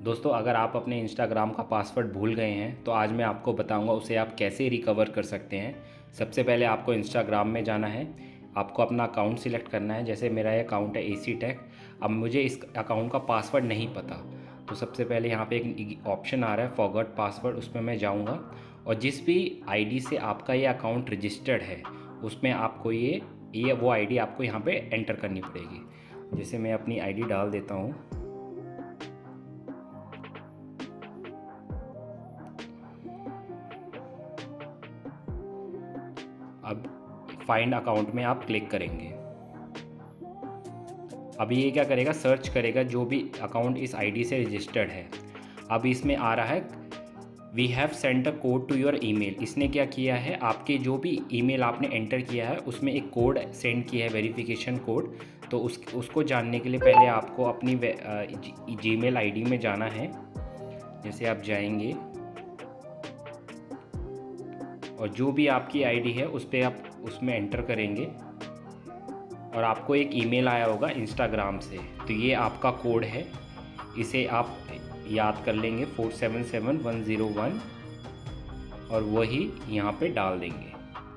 दोस्तों, अगर आप अपने इंस्टाग्राम का पासवर्ड भूल गए हैं तो आज मैं आपको बताऊंगा उसे आप कैसे रिकवर कर सकते हैं। सबसे पहले आपको इंस्टाग्राम में जाना है। आपको अपना अकाउंट सिलेक्ट करना है। जैसे मेरा ये अकाउंट है AC Tech। अब मुझे इस अकाउंट का पासवर्ड नहीं पता, तो सबसे पहले यहाँ पे एक ऑप्शन आ रहा है फॉरगॉट पासवर्ड, उसमें मैं जाऊँगा और जिस भी ID से आपका ये अकाउंट रजिस्टर्ड है उसमें आपको ये वो ID आपको यहाँ पे एंटर करनी पड़ेगी। जैसे मैं अपनी ID डाल देता हूँ। अब फाइंड अकाउंट में आप क्लिक करेंगे। अब ये क्या करेगा, सर्च करेगा जो भी अकाउंट इस आईडी से रजिस्टर्ड है। अब इसमें आ रहा है we have send a code to your email. इसने क्या किया है, आपके जो भी ईमेल आपने एंटर किया है उसमें एक कोड सेंड किया है, वेरिफिकेशन कोड। तो उसको जानने के लिए पहले आपको अपनी जीमेल आईडी में जाना है। जैसे आप जाएंगे और जो भी आपकी आईडी है उस पर आप उसमें एंटर करेंगे और आपको एक ईमेल आया होगा इंस्टाग्राम से। तो ये आपका कोड है, इसे आप याद कर लेंगे 477101 और वही यहाँ पे डाल देंगे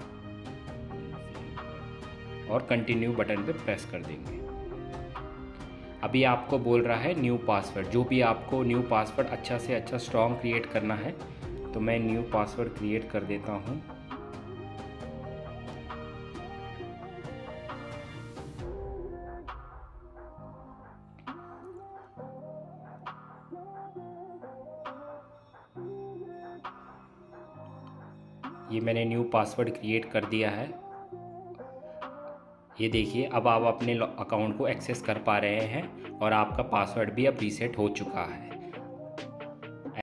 और कंटिन्यू बटन पे प्रेस कर देंगे। अभी आपको बोल रहा है न्यू पासवर्ड। जो भी आपको न्यू पासवर्ड अच्छा से अच्छा स्ट्रॉन्ग क्रिएट करना है, तो मैं न्यू पासवर्ड क्रिएट कर देता हूँ। ये मैंने न्यू पासवर्ड क्रिएट कर दिया है। ये देखिए, अब आप अपने अकाउंट को एक्सेस कर पा रहे हैं और आपका पासवर्ड भी अब रीसेट हो चुका है।